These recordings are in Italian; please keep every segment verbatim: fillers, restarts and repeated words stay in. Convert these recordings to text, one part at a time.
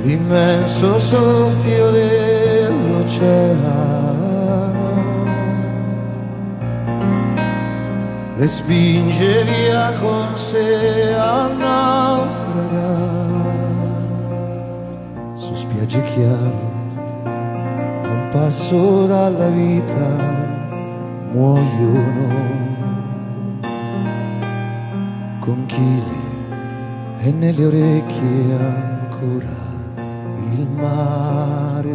l'immenso soffio dell'oceano le spinge via con sé a naufragare su spiagge chiare, a un passo dalla vita muoiono con chili e nelle orecchie ancora il mare.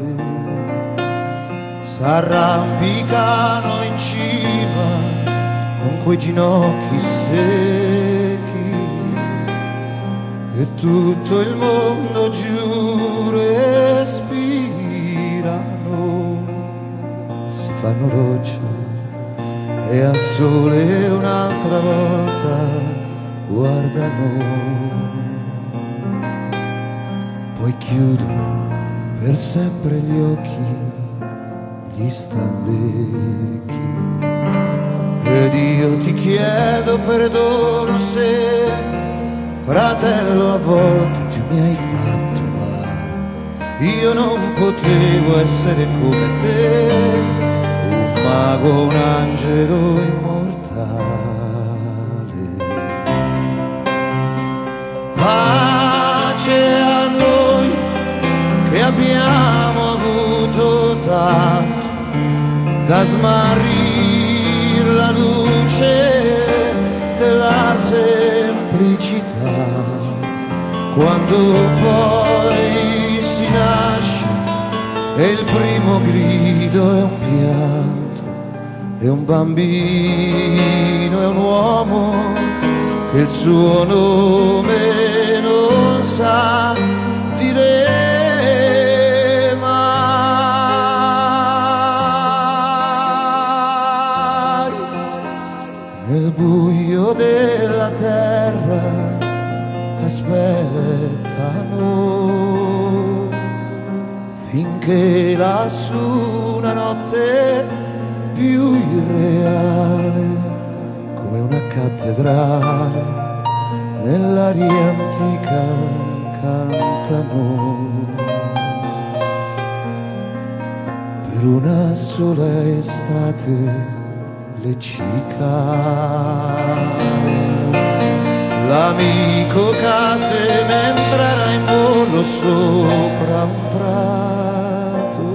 S'arrampicano in cima con quei ginocchi secchi e tutto il mondo giù respirano, si fanno roccia e al sole un'altra volta guardano, poi chiudono per sempre gli occhi, gli stambecchi. Ed io ti chiedo perdono se, fratello, a volte tu mi hai fatto male. Io non potevo essere come te, un mago, un angelo immortale. Pace a noi che abbiamo avuto tanto da smarrire la luce della semplicità, quando poi si nasce e il primo grido è un pianto, è un bambino, è un uomo che il suo nome non sa dire mai. Nel buio della terra aspettano finché lassù una notte più irreale, come una cattedrale nell'aria antica cantano. Per una sola estate le cicale, l'amico cadde mentre era in volo sopra un prato,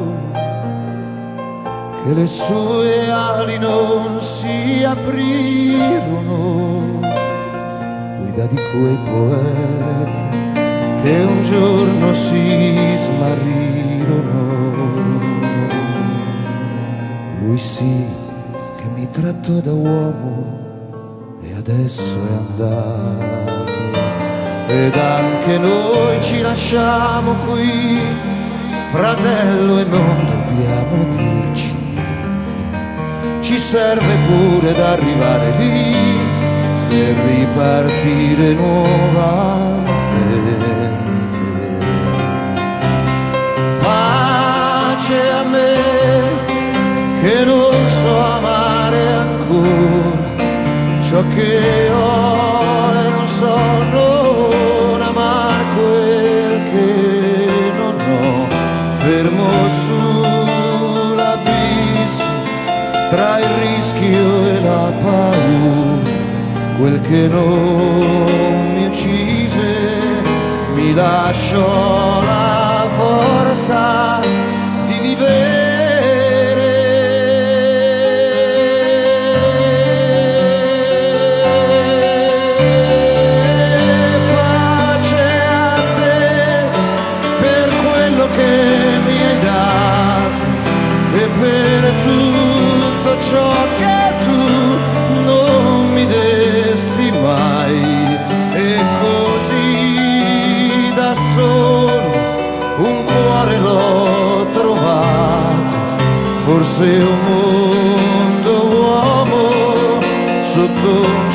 che le sue ali non si aprirono, guida di quei poeti che un giorno si smarrirono. Lui sì che mi trattò da uomo e adesso è andato, ed anche noi ci lasciamo qui, fratello, e non dobbiamo dirci niente. Ci serve pure ad arrivare lì per ripartire nuovamente. Pace a me che non so amare ancora ciò che ho e non so non amar quel che non ho, fermo sull'abisso tra il rischio e la paura, quel che non mi uccise mi lasciò la forza di vivere. Per tutto ciò che tu non mi desti mai, e così da solo un cuore l'ho trovato, forse un mondo uomo sotto